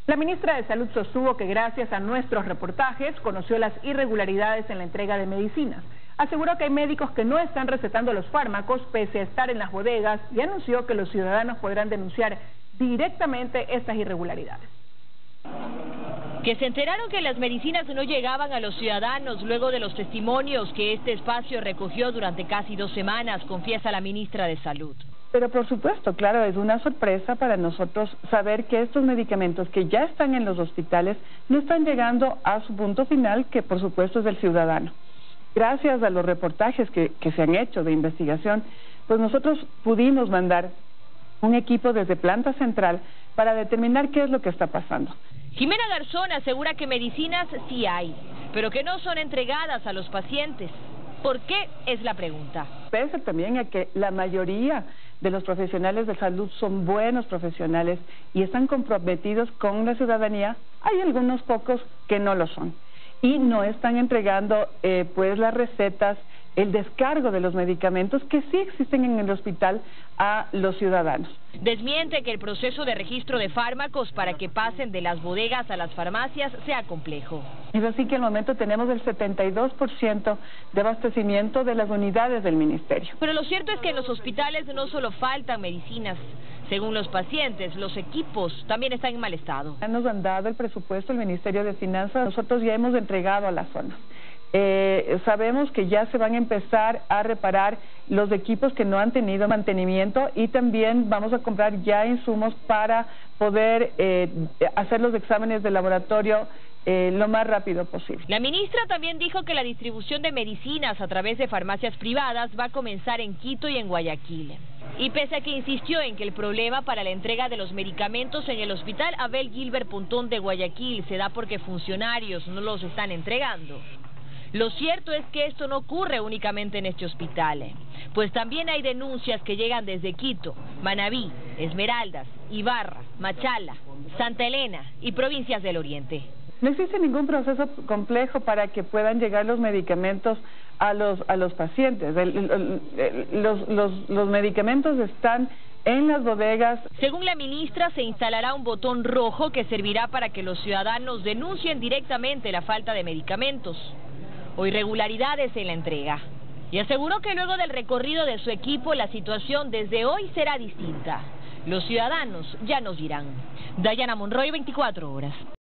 La ministra de Salud sostuvo que gracias a nuestros reportajes conoció las irregularidades en la entrega de medicinas. Aseguró que hay médicos que no están recetando los fármacos pese a estar en las bodegas y anunció que los ciudadanos podrán denunciar directamente estas irregularidades. Que se enteraron que las medicinas no llegaban a los ciudadanos luego de los testimonios que este espacio recogió durante casi 2 semanas, confiesa la ministra de Salud. Pero por supuesto, claro, es una sorpresa para nosotros saber que estos medicamentos que ya están en los hospitales no están llegando a su punto final, que por supuesto es del ciudadano. Gracias a los reportajes que se han hecho de investigación, pues nosotros pudimos mandar un equipo desde planta central para determinar qué es lo que está pasando. Jimena Garzón asegura que medicinas sí hay, pero que no son entregadas a los pacientes. ¿Por qué? Es la pregunta. Pese también a que la mayoría de los profesionales de salud son buenos profesionales y están comprometidos con la ciudadanía, hay algunos pocos que no lo son y no están entregando pues las recetas, el descargo de los medicamentos que sí existen en el hospital a los ciudadanos. Desmiente que el proceso de registro de fármacos para que pasen de las bodegas a las farmacias sea complejo. Es así que al momento tenemos el 72% de abastecimiento de las unidades del ministerio. Pero lo cierto es que en los hospitales no solo faltan medicinas. Según los pacientes, los equipos también están en mal estado. Nos han dado el presupuesto el Ministerio de Finanzas, nosotros ya hemos entregado a las zonas. Sabemos que ya se van a empezar a reparar los equipos que no han tenido mantenimiento y también vamos a comprar ya insumos para poder hacer los exámenes de laboratorio lo más rápido posible. La ministra también dijo que la distribución de medicinas a través de farmacias privadas va a comenzar en Quito y en Guayaquil. Y pese a que insistió en que el problema para la entrega de los medicamentos en el Hospital Abel Gilbert Pontón de Guayaquil se da porque funcionarios no los están entregando. Lo cierto es que esto no ocurre únicamente en este hospital, pues también hay denuncias que llegan desde Quito, Manabí, Esmeraldas, Ibarra, Machala, Santa Elena y provincias del Oriente. No existe ningún proceso complejo para que puedan llegar los medicamentos a los pacientes. Los medicamentos están en las bodegas. Según la ministra, se instalará un botón rojo que servirá para que los ciudadanos denuncien directamente la falta de medicamentos o irregularidades en la entrega. Y aseguró que luego del recorrido de su equipo la situación desde hoy será distinta. Los ciudadanos ya nos dirán. Dayana Monroy, 24 horas.